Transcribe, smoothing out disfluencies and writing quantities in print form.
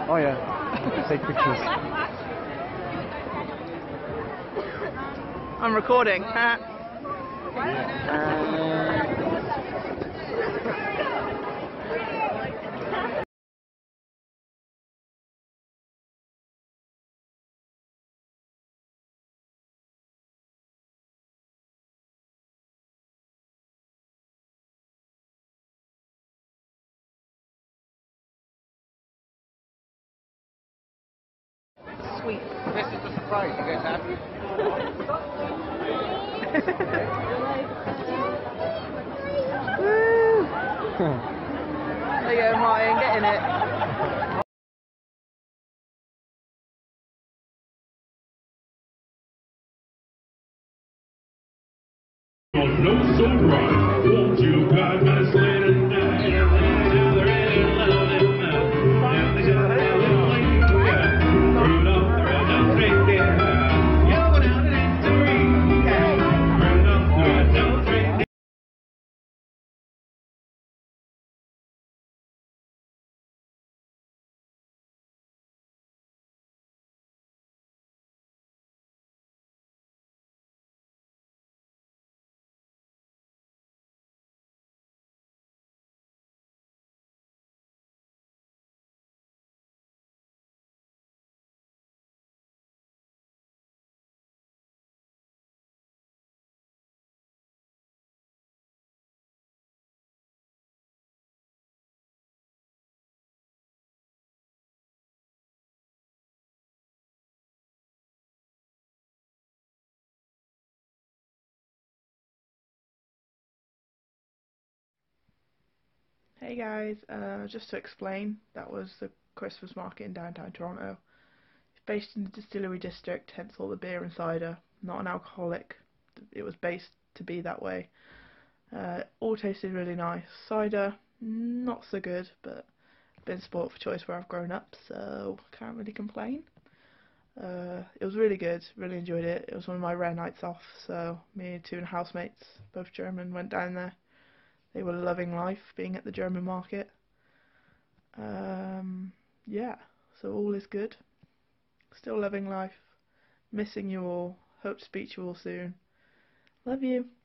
Oh yeah, take pictures. I'm recording. Sweet. This is the surprise, you guys happy? Woo! There you go, Martin, getting it. No so right, won't you guide my sled and Hey guys, just to explain, that was the Christmas market in downtown Toronto. It's based in the distillery district, hence all the beer and cider. Not an alcoholic. It was based to be that way. All tasted really nice. Cider, not so good, but been sport for choice where I've grown up, so can't really complain. It was really good, really enjoyed it. It was one of my rare nights off, so me and two housemates, both German, went down there. They were loving life, being at the German market. Yeah, so all is good. Still loving life. Missing you all. Hope to speak to you all soon. Love you.